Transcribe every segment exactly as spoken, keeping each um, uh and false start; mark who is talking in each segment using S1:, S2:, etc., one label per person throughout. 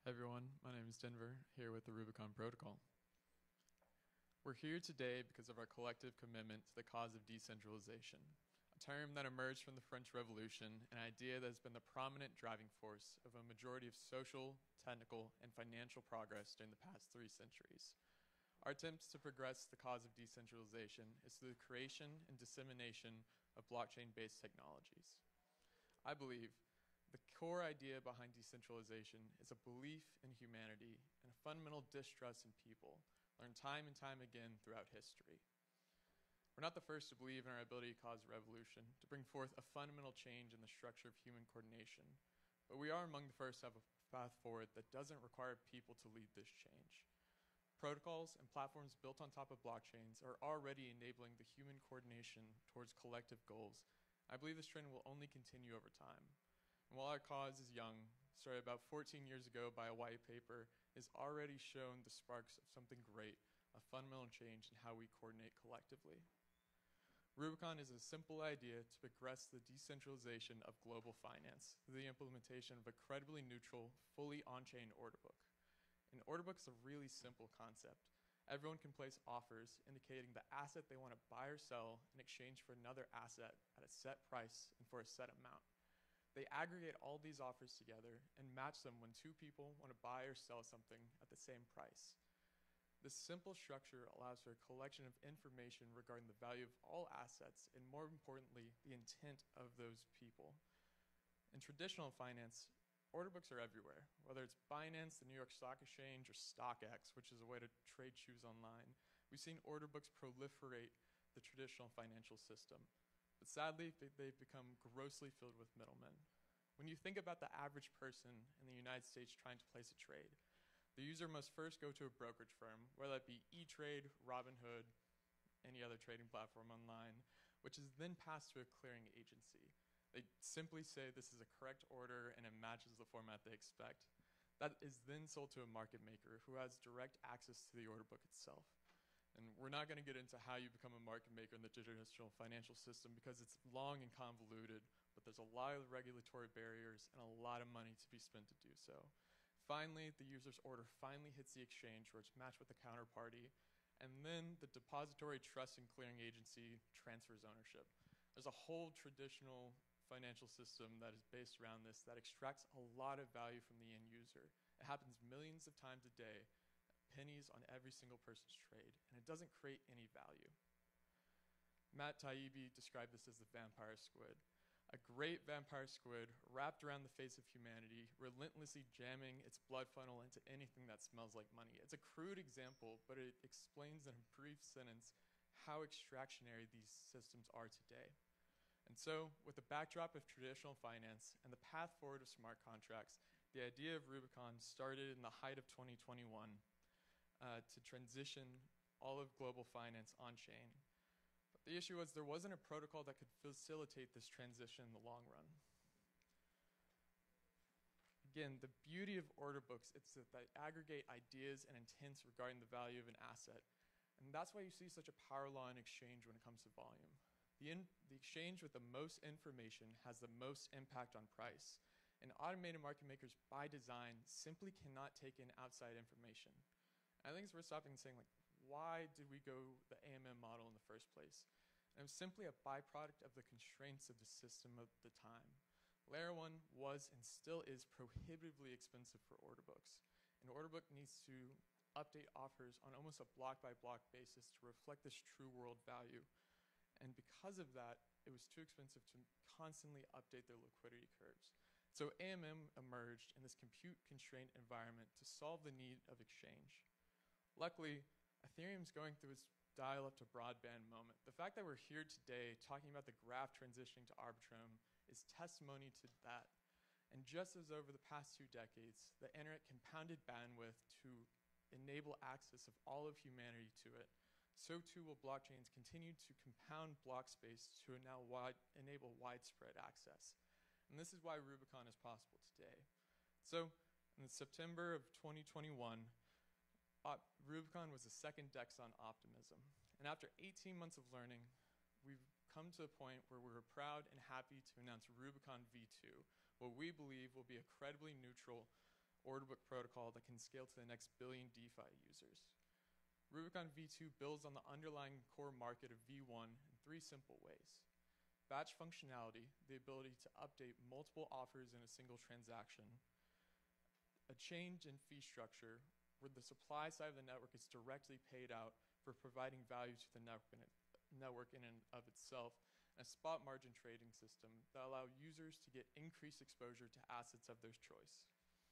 S1: Hey everyone, my name is Denver, here with the Rubicon protocol. We're here today because of our collective commitment to the cause of decentralization, a term that emerged from the French Revolution, an idea that has been the prominent driving force of a majority of social, technical, and financial progress during the past three centuries. Our attempts to progress the cause of decentralization is through the creation and dissemination of blockchain-based technologies. I believe the core idea behind decentralization is a belief in humanity and a fundamental distrust in people, learned time and time again throughout history. We're not the first to believe in our ability to cause a revolution, to bring forth a fundamental change in the structure of human coordination, but we are among the first to have a path forward that doesn't require people to lead this change. Protocols and platforms built on top of blockchains are already enabling the human coordination towards collective goals. I believe this trend will only continue over time. And while our cause is young, started about fourteen years ago by a white paper, has already shown the sparks of something great, a fundamental change in how we coordinate collectively. Rubicon is a simple idea to progress the decentralization of global finance through the implementation of a credibly neutral, fully on-chain order book. An order book is a really simple concept. Everyone can place offers indicating the asset they want to buy or sell in exchange for another asset at a set price and for a set amount. They aggregate all these offers together and match them when two people want to buy or sell something at the same price. This simple structure allows for a collection of information regarding the value of all assets and, more importantly, the intent of those people. In traditional finance, order books are everywhere, whether it's Binance, the New York Stock Exchange, or StockX, which is a way to trade shoes online. We've seen order books proliferate the traditional financial system. But sadly, they've become grossly filled with middlemen. When you think about the average person in the United States trying to place a trade, the user must first go to a brokerage firm, whether that be E-Trade, Robinhood, any other trading platform online, which is then passed to a clearing agency. They simply say this is a correct order and it matches the format they expect. That is then sold to a market maker who has direct access to the order book itself. And we're not going to get into how you become a market maker in the traditional financial system because it's long and convoluted, but there's a lot of regulatory barriers and a lot of money to be spent to do so. Finally, the user's order finally hits the exchange where it's matched with the counterparty, and then the depository trust and clearing agency transfers ownership. There's a whole traditional financial system that is based around this that extracts a lot of value from the end user. It happens millions of times a day, pennies on every single person's trade, and it doesn't create any value. Matt Taibbi described this as the vampire squid. A great vampire squid wrapped around the face of humanity, relentlessly jamming its blood funnel into anything that smells like money. It's a crude example, but it explains in a brief sentence how extractionary these systems are today. And so, with the backdrop of traditional finance and the path forward of smart contracts, the idea of Rubicon started in the height of twenty twenty-one uh, to transition all of global finance on-chain. But the issue was there wasn't a protocol that could facilitate this transition in the long run. Again, the beauty of order books is that they aggregate ideas and intents regarding the value of an asset. And that's why you see such a power law in exchange when it comes to volume. The, in, the exchange with the most information has the most impact on price. And automated market makers, by design, simply cannot take in outside information. And I think it's worth stopping and saying, like, why did we go the A M M model in the first place? And it was simply a byproduct of the constraints of the system of the time. Layer one was and still is prohibitively expensive for order books. An order book needs to update offers on almost a block-by-block basis to reflect this true world value. And because of that, it was too expensive to constantly update their liquidity curves. So A M M emerged in this compute-constrained environment to solve the need of exchange. Luckily, Ethereum's going through its dial-up to broadband moment. The fact that we're here today talking about the graph transitioning to Arbitrum is testimony to that. And just as over the past two decades, the internet compounded bandwidth to enable access of all of humanity to it, so too will blockchains continue to compound block space to now wide, enable widespread access. And this is why Rubicon is possible today. So, in September of twenty twenty-one, uh, Rubicon was the second DEX on Optimism. And after eighteen months of learning, we've come to a point where we're proud and happy to announce Rubicon V two, what we believe will be a credibly neutral order book protocol that can scale to the next billion DeFi users. Rubicon V two builds on the underlying core market of V one in three simple ways. Batch functionality, the ability to update multiple offers in a single transaction. A change in fee structure, where the supply side of the network is directly paid out for providing value to the network in, it, network in and of itself. And a spot margin trading system that allow users to get increased exposure to assets of their choice.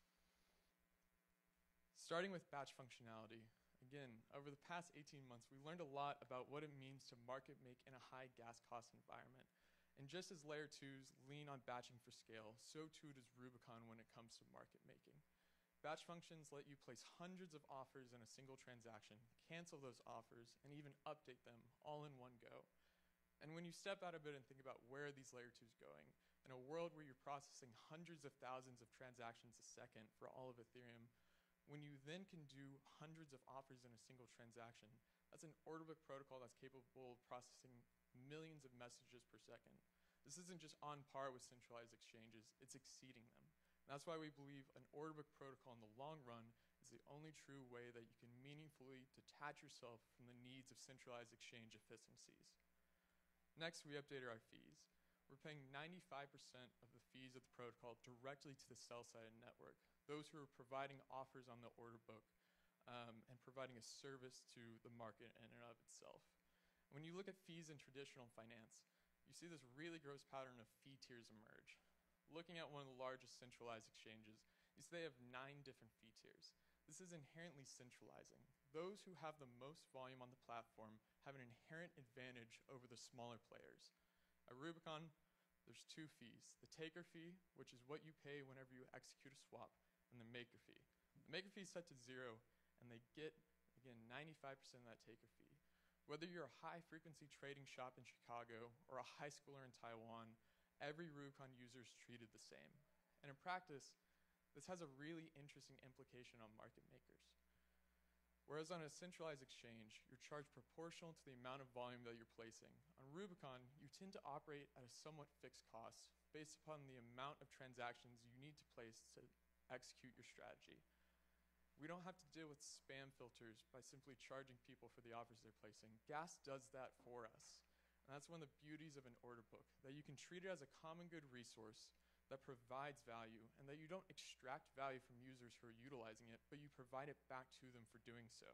S1: Starting with batch functionality, again, over the past eighteen months, we learned a lot about what it means to market make in a high gas cost environment. And just as layer twos lean on batching for scale, so too does Rubicon when it comes to market making. Batch functions let you place hundreds of offers in a single transaction, cancel those offers, and even update them all in one go. And when you step out a bit and think about where are these layer twos going, in a world where you're processing hundreds of thousands of transactions a second for all of Ethereum, when you then can do hundreds of offers in a single transaction, that's an order book protocol that's capable of processing millions of messages per second. This isn't just on par with centralized exchanges, it's exceeding them. And that's why we believe an order book protocol in the long run is the only true way that you can meaningfully detach yourself from the needs of centralized exchange efficiencies. Next, we updated our fees. We're paying ninety-five percent of the fees of the protocol directly to the sell-side network, those who are providing offers on the order book um, and providing a service to the market in and of itself. When you look at fees in traditional finance, you see this really gross pattern of fee tiers emerge. Looking at one of the largest centralized exchanges, you see they have nine different fee tiers. This is inherently centralizing. Those who have the most volume on the platform have an inherent advantage over the smaller players. At Rubicon, there's two fees. The taker fee, which is what you pay whenever you execute a swap, and the maker fee. The maker fee is set to zero, and they get, again, ninety-five percent of that taker fee. Whether you're a high-frequency trading shop in Chicago or a high schooler in Taiwan, every Rubicon user is treated the same. And in practice, this has a really interesting implication on market makers. Whereas on a centralized exchange, you're charged proportional to the amount of volume that you're placing. On Rubicon, you tend to operate at a somewhat fixed cost based upon the amount of transactions you need to place to execute your strategy. We don't have to deal with spam filters by simply charging people for the offers they're placing. Gas does that for us. And that's one of the beauties of an order book, that you can treat it as a common good resource that provides value, and that you don't extract value from users who are utilizing it, but you provide it back to them for doing so.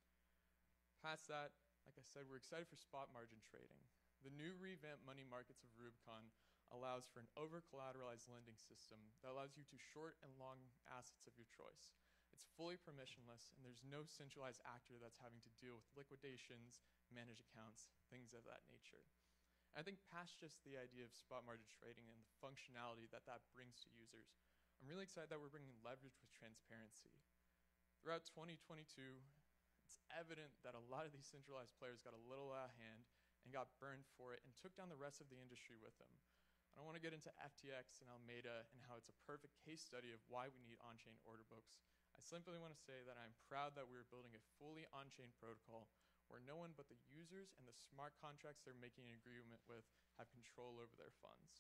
S1: Past that, like I said, we're excited for spot margin trading. The new revamped money markets of Rubicon allows for an over-collateralized lending system that allows you to short and long assets of your choice. It's fully permissionless, and there's no centralized actor that's having to deal with liquidations, manage accounts, things of that nature. And I think past just the idea of spot margin trading and the functionality that that brings to users, I'm really excited that we're bringing leverage with transparency. Throughout twenty twenty-two, it's evident that a lot of these centralized players got a little out of hand and got burned for it and took down the rest of the industry with them. I don't want to get into F T X and Alameda and how it's a perfect case study of why we need on-chain order books. I simply want to say that I'm proud that we're building a fully on-chain protocol where no one but the users and the smart contracts they're making an agreement with have control over their funds.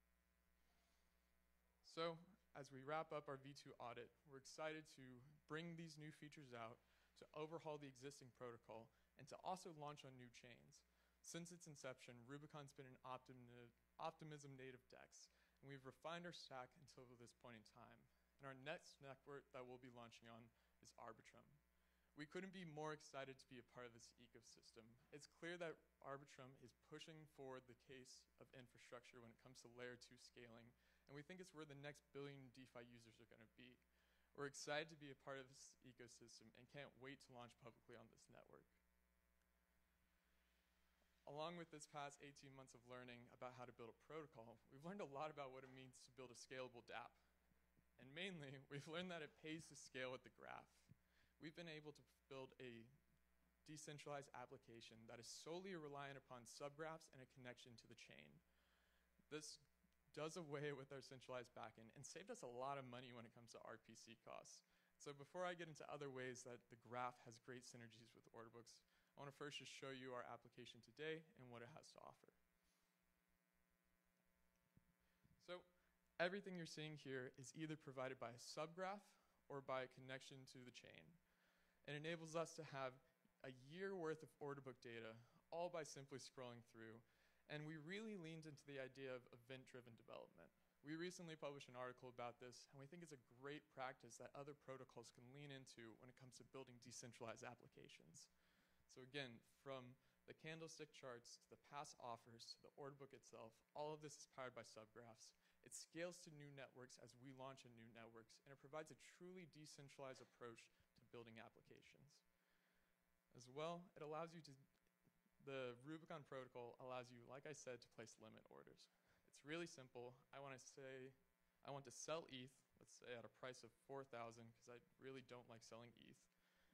S1: So, as we wrap up our V two audit, we're excited to bring these new features out, to overhaul the existing protocol, and to also launch on new chains. Since its inception, Rubicon's been an optimi- optimism native DEX, and we've refined our stack until this point in time. And our next network that we'll be launching on is Arbitrum. We couldn't be more excited to be a part of this ecosystem. It's clear that Arbitrum is pushing forward the case of infrastructure when it comes to layer two scaling, and we think it's where the next billion DeFi users are gonna be. We're excited to be a part of this ecosystem and can't wait to launch publicly on this network. Along with this past eighteen months of learning about how to build a protocol, we've learned a lot about what it means to build a scalable dApp. And mainly, we've learned that it pays to scale with the graph. We've been able to build a decentralized application that is solely reliant upon subgraphs and a connection to the chain. This does away with our centralized backend and saved us a lot of money when it comes to R P C costs. So before I get into other ways that the graph has great synergies with order books, I want to first just show you our application today and what it has to offer. So everything you're seeing here is either provided by a subgraph or by connection to the chain. It enables us to have a year worth of order book data, all by simply scrolling through. And we really leaned into the idea of event-driven development. We recently published an article about this, and we think it's a great practice that other protocols can lean into when it comes to building decentralized applications. So again, from the candlestick charts to the past offers to the order book itself, all of this is powered by subgraphs. It scales to new networks as we launch in new networks, and it provides a truly decentralized approach to building applications. As well, it allows you to, the Rubicon protocol allows you, like I said, to place limit orders. It's really simple. I want to say, I want to sell E T H, let's say at a price of four thousand, because I really don't like selling E T H.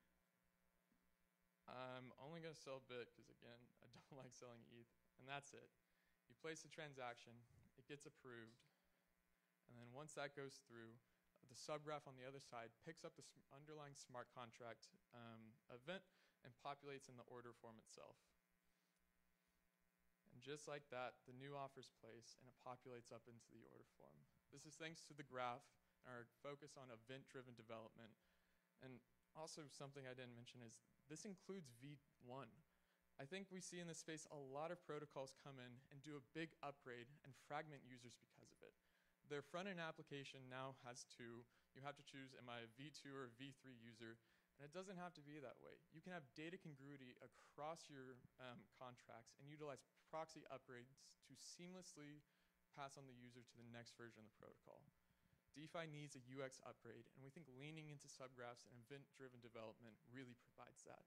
S1: I'm only going to sell B I T because, again, I don't like selling E T H, and that's it. You place the transaction, it gets approved, and then once that goes through, the subgraph on the other side picks up the underlying smart contract um, event and populates in the order form itself. And just like that, the new offer is placed, and it populates up into the order form. This is thanks to the graph and our focus on event-driven development. And also something I didn't mention is this includes V one. I think we see in this space a lot of protocols come in and do a big upgrade and fragment users because of it. Their front-end application now has two. You have to choose, am I a V two or a V three user? And it doesn't have to be that way. You can have data congruity across your um, contracts and utilize proxy upgrades to seamlessly pass on the user to the next version of the protocol. DeFi needs a U X upgrade, and we think leaning into subgraphs and event-driven development really provides that.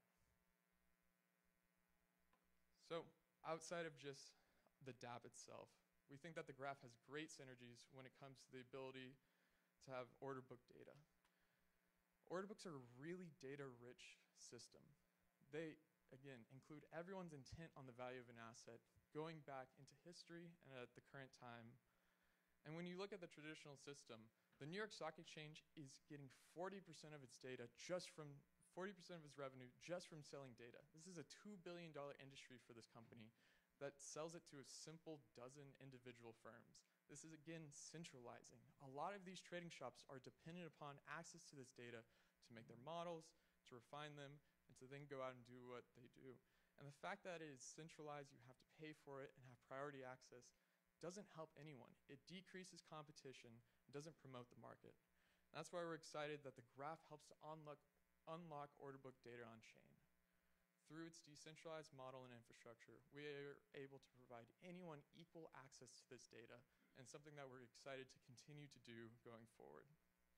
S1: So outside of just the dApp itself, we think that the graph has great synergies when it comes to the ability to have order book data. Order books are a really data-rich system. They, again, include everyone's intent on the value of an asset, going back into history and at the current time. And when you look at the traditional system, the New York Stock Exchange is getting forty percent of its data just from, forty percent of its revenue just from selling data. This is a two billion dollar industry for this company that sells it to a simple dozen individual firms. This is, again, centralizing. A lot of these trading shops are dependent upon access to this data to make their models, to refine them, and to then go out and do what they do. And the fact that it is centralized, you have to pay for it and have priority access, doesn't help anyone. It decreases competition and doesn't promote the market. And that's why we're excited that the graph helps to unlock, unlock order book data on chain. Through its decentralized model and infrastructure, we are able to provide anyone equal access to this data, and something that we're excited to continue to do going forward.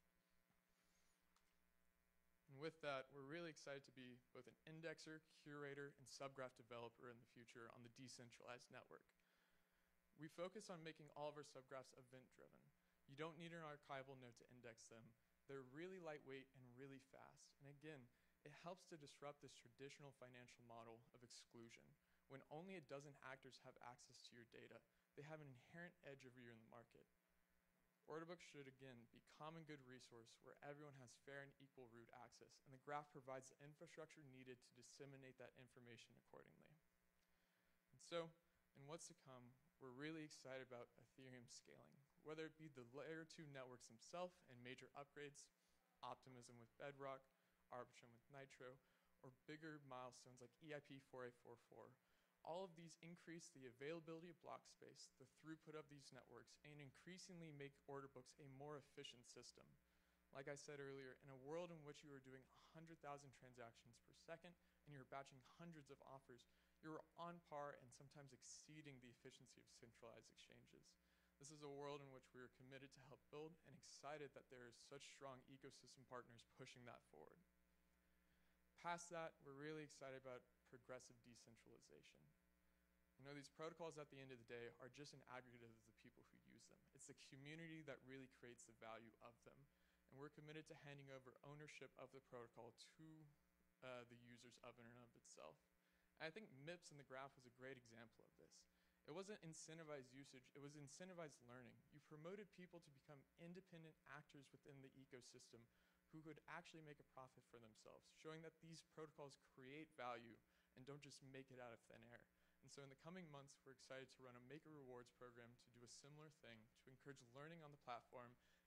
S1: And with that, we're really excited to be both an indexer, curator, and subgraph developer in the future on the decentralized network. We focus on making all of our subgraphs event-driven. You don't need an archival node to index them. They're really lightweight and really fast. And again, it helps to disrupt this traditional financial model of exclusion. When only a dozen actors have access to your data, they have an inherent edge over you in the market. Order books should, again, be a common good resource where everyone has fair and equal root access, and the graph provides the infrastructure needed to disseminate that information accordingly. And so, in what's to come, we're really excited about Ethereum scaling, whether it be the layer two networks themselves and major upgrades, optimism with Bedrock, Arbitrum with Nitro, or bigger milestones like E I P four eight four four. All of these increase the availability of block space, the throughput of these networks, and increasingly make order books a more efficient system. Like I said earlier, in a world in which you are doing one hundred thousand transactions per second and you're batching hundreds of offers, you're on par and sometimes exceeding the efficiency of centralized exchanges. This is a world in which we are committed to help build and excited that there is such strong ecosystem partners pushing that forward. Past that, we're really excited about progressive decentralization. You know, these protocols at the end of the day are just an aggregate of the people who use them. It's the community that really creates the value of them. And we're committed to handing over ownership of the protocol to uh, the users of it and of itself. And I think M I P S in the graph was a great example of this. It wasn't incentivized usage, it was incentivized learning. You promoted people to become independent actors within the ecosystem who could actually make a profit for themselves, showing that these protocols create value and don't just make it out of thin air. And so in the coming months, we're excited to run a Maker Rewards program to do a similar thing, to encourage learning on the platform,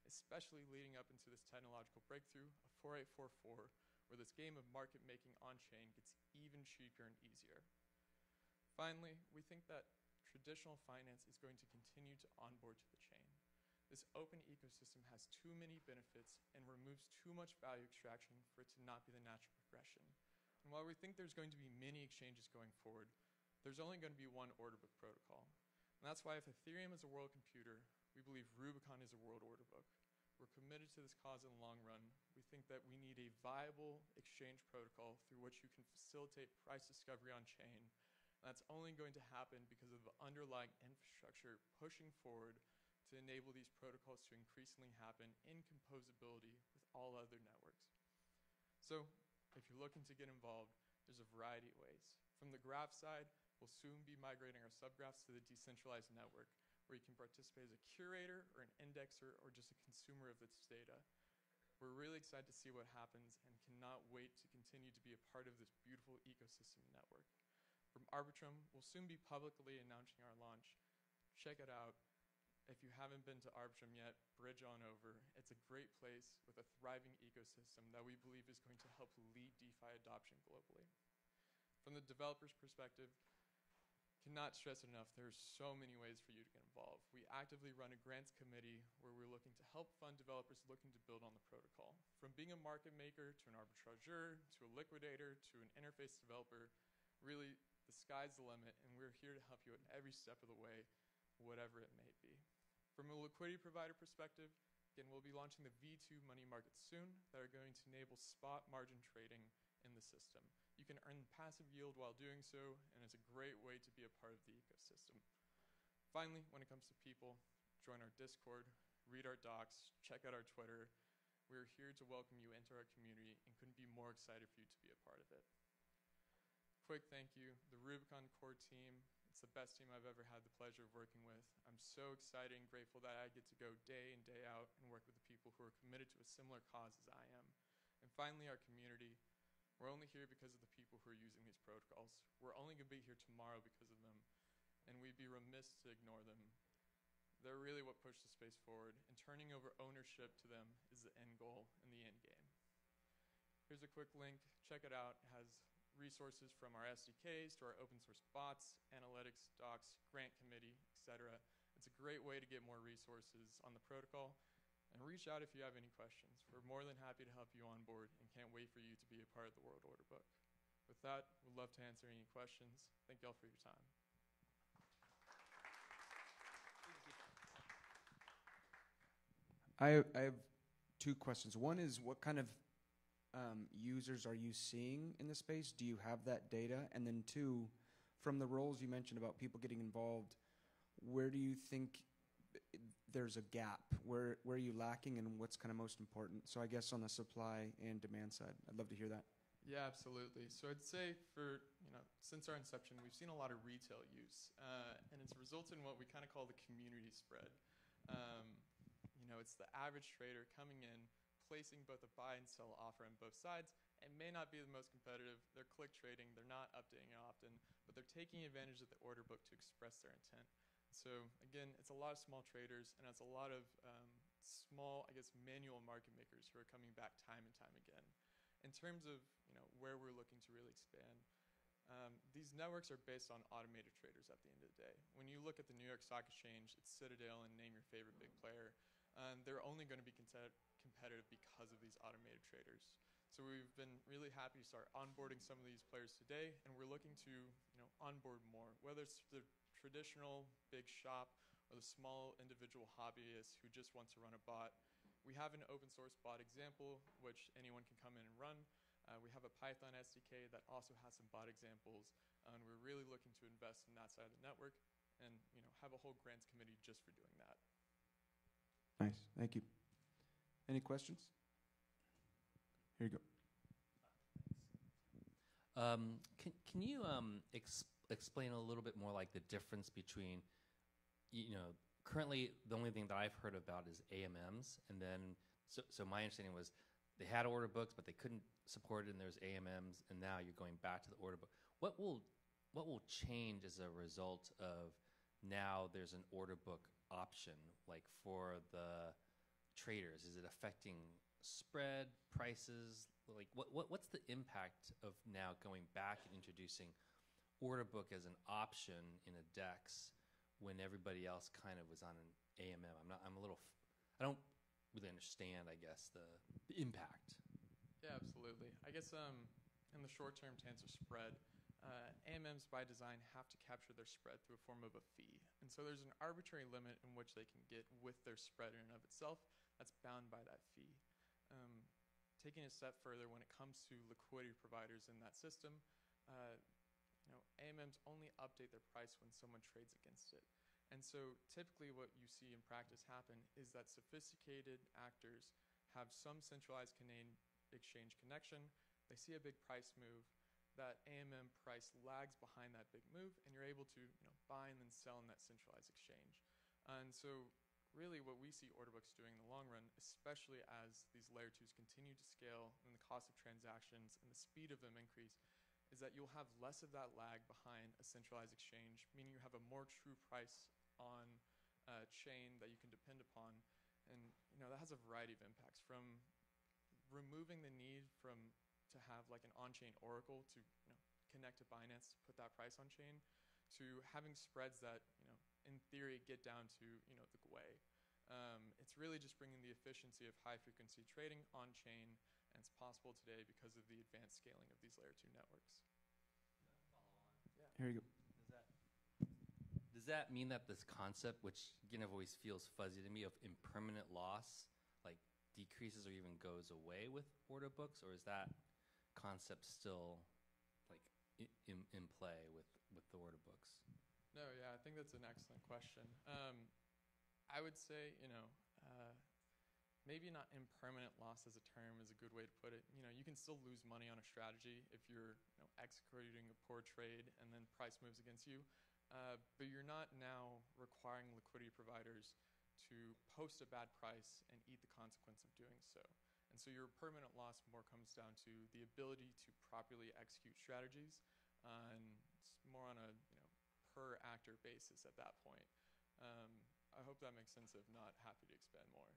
S1: especially leading up into this technological breakthrough of four eight four four, where this game of market making on-chain gets even cheaper and easier. Finally, we think that traditional finance is going to continue to onboard to the chain. This open ecosystem has too many benefits and removes too much value extraction for it to not be the natural progression. And while we think there's going to be many exchanges going forward, there's only going to be one order book protocol. And that's why if Ethereum is a world computer, we believe Rubicon is a world order book. We're committed to this cause in the long run. We think that we need a viable exchange protocol through which you can facilitate price discovery on chain. And that's only going to happen because of the underlying infrastructure pushing forward to enable these protocols to increasingly happen in composability with all other networks. So if you're looking to get involved, there's a variety of ways. From the graph side, we'll soon be migrating our subgraphs to the decentralized network, where you can participate as a curator or an indexer or just a consumer of this data. We're really excited to see what happens and cannot wait to continue to be a part of this beautiful ecosystem network. From Arbitrum, we'll soon be publicly announcing our launch. Check it out. If you haven't been to Arbitrum yet, bridge on over. It's a great place with a thriving ecosystem that we believe is going to help lead DeFi adoption globally. From the developer's perspective, cannot stress it enough, there's so many ways for you to get involved. We actively run a grants committee where we're looking to help fund developers looking to build on the protocol. From being a market maker to an arbitrageur to a liquidator to an interface developer, really the sky's the limit, and we're here to help you at every step of the way, whatever it may be. From a liquidity provider perspective, again, we'll be launching the V two money markets soon that are going to enable spot margin trading in the system. You can earn passive yield while doing so, and it's a great way to be a part of the ecosystem. Finally, when it comes to people, join our Discord, read our docs, check out our Twitter. We're here to welcome you into our community and couldn't be more excited for you to be a part of it. Quick thank you, the Rubicon core team. It's the best team I've ever had the pleasure of working with. I'm so excited and grateful that I get to go day in, day out and work with the people who are committed to a similar cause as I am. And finally, our community. We're only here because of the people who are using these protocols. We're only going to be here tomorrow because of them, and we'd be remiss to ignore them. They're really what pushed the space forward, and turning over ownership to them is the end goal and the end game. Here's a quick link. Check it out. It has resources from our S D Ks to our open source bots, analytics, docs, grant committee, et cetera. It's a great way to get more resources on the protocol. And reach out if you have any questions. We're more than happy to help you on board and can't wait for you to be a part of the World Order Book. With that, we'd love to answer any questions. Thank y'all for your time.
S2: I, I have two questions. One is, what kind of um, users are you seeing in the space? Do you have that data? And then two, from the roles you mentioned about people getting involved, where do you think there's a gap? Where, where are you lacking, and what's kind of most important? So I guess on the supply and demand side, I'd love to hear that.
S1: Yeah, absolutely. So I'd say for, you know, since our inception, we've seen a lot of retail use, uh, and it's resulted in what we kind of call the community spread. Um, you know, it's the average trader coming in, placing both a buy and sell offer on both sides. It may not be the most competitive. They're click trading. They're not updating it often, but they're taking advantage of the order book to express their intent. So again, it's a lot of small traders, and it's a lot of um, small, I guess, manual market makers who are coming back time and time again. In terms of, you know, where we're looking to really expand, um, these networks are based on automated traders at the end of the day. When you look at the New York Stock Exchange, it's Citadel and name your favorite big player. Um, they're only going to be competitive because of these automated traders. So we've been really happy to start onboarding some of these players today, and we're looking to, you know, onboard more, whether it's the traditional big shop or the small individual hobbyist who just wants to run a bot. We have an open source bot example, which anyone can come in and run. Uh, we have a Python S D K that also has some bot examples, uh, and we're really looking to invest in that side of the network and, you know, have a whole grants committee just for doing that.
S2: Nice, thank you. Any questions? Here you go.
S3: Um, can, can you um, ex explain a little bit more like the difference between, you know, currently the only thing that I've heard about is A M Ms, and then, so, so my understanding was they had order books, but they couldn't support it, and there's A M Ms, and now you're going back to the order book. What will, what will change as a result of now there's an order book option, like for the, traders? Is it affecting spread, prices? Like, what, what what's the impact of now going back and introducing order book as an option in a DEX when everybody else kind of was on an A M M? I'm not. I'm a little. F- I don't really understand, I guess, the, the impact.
S1: Yeah, absolutely. I guess um, in the short term, to answer spread, uh, A M Ms by design have to capture their spread through a form of a fee. And so there's an arbitrary limit in which they can get with their spread in and of itself that's bound by that fee. Um, taking a step further, when it comes to liquidity providers in that system, uh, you know, A M Ms only update their price when someone trades against it. And so typically what you see in practice happen is that sophisticated actors have some centralized Canadian exchange connection. They see a big price move. That A M M price lags behind that big move, and you're able to, you know, buy and then sell in that centralized exchange. And so really what we see order books doing in the long run, especially as these layer twos continue to scale and the cost of transactions and the speed of them increase, is that you'll have less of that lag behind a centralized exchange, meaning you have a more true price on a chain that you can depend upon. And you know that has a variety of impacts, from removing the need from to have like an on-chain oracle to, you know, connect to Binance to put that price on chain, to having spreads that, you know, in theory get down to, you know, the G W A. Um, it's really just bringing the efficiency of high-frequency trading on chain, and it's possible today because of the advanced scaling of these layer two networks.
S2: Here you go.
S3: Does that, does that mean that this concept, which again always feels fuzzy to me, of impermanent loss, like decreases or even goes away with order books, or is that concept still like in, in play with, with the order books?
S1: No, yeah, I think that's an excellent question. Um, I would say, you know, uh, maybe not impermanent loss as a term is a good way to put it. You know, you can still lose money on a strategy if you're, you know, executing a poor trade and then price moves against you. Uh, but you're not now requiring liquidity providers to post a bad price and eat the consequence of doing so. And so your permanent loss more comes down to the ability to properly execute strategies, uh, and it's more on a, you know, per actor basis at that point. Um, I hope that makes sense. If not, happy to expand more.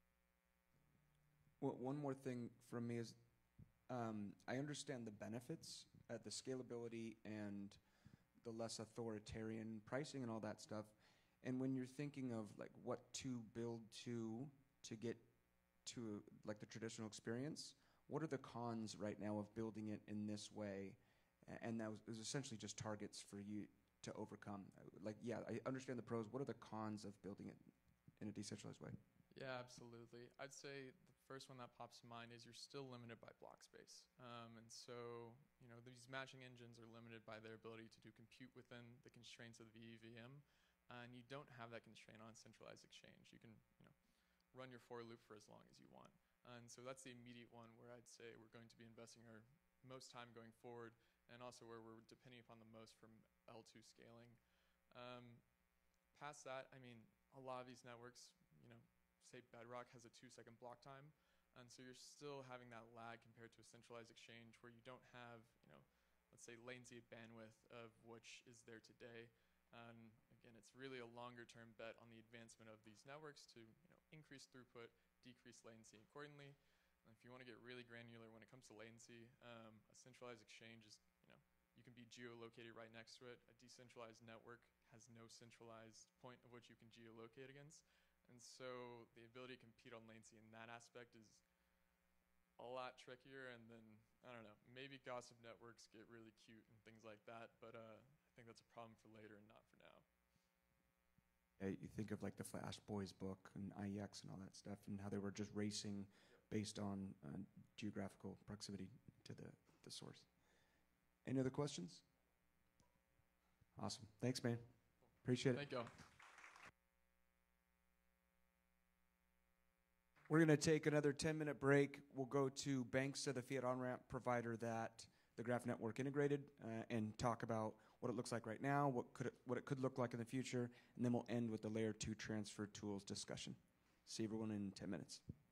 S2: Well, one more thing from me is um, I understand the benefits, uh, the scalability and the less authoritarian pricing and all that stuff. And when you're thinking of like what to build to to get to like the traditional experience, what are the cons right now of building it in this way? A- And that was, it was essentially just targets for you to overcome. Like, yeah, I understand the pros. What are the cons of building it in a decentralized way?
S1: Yeah, absolutely. I'd say the first one that pops to mind is you're still limited by block space. Um, and so, you know, these matching engines are limited by their ability to do compute within the constraints of the E V M. Uh, and you don't have that constraint on centralized exchange. You can, you know, run your for loop for as long as you want. And so that's the immediate one where I'd say we're going to be investing our most time going forward, and also where we're depending upon the most from L two scaling. Um, past that, I mean, a lot of these networks, you know, say Bedrock has a two second block time. And so you're still having that lag compared to a centralized exchange where you don't have, you know, let's say latency bandwidth of which is there today. And again, it's really a longer term bet on the advancement of these networks to, you know, increase throughput, decrease latency accordingly. And if you want to get really granular when it comes to latency, um, a centralized exchange is, you know, you can be geolocated right next to it. A decentralized network has no centralized point of which you can geolocate against. And so the ability to compete on latency in that aspect is a lot trickier. And then, I don't know, maybe gossip networks get really cute and things like that. But uh, I think that's a problem for later and not for now.
S2: Uh, you think of like the Flash Boys book and I E X and all that stuff, and how they were just racing based on uh, geographical proximity to the, the source. Any other questions? Awesome. Thanks, man. Appreciate it.
S1: Thank you.
S2: We're going to take another ten minute break. We'll go to Banxa, the fiat on-ramp provider that the Graph Network integrated, uh, and talk about what it looks like right now, what could it, what it could look like in the future, and then we'll end with the layer two transfer tools discussion. See everyone in ten minutes.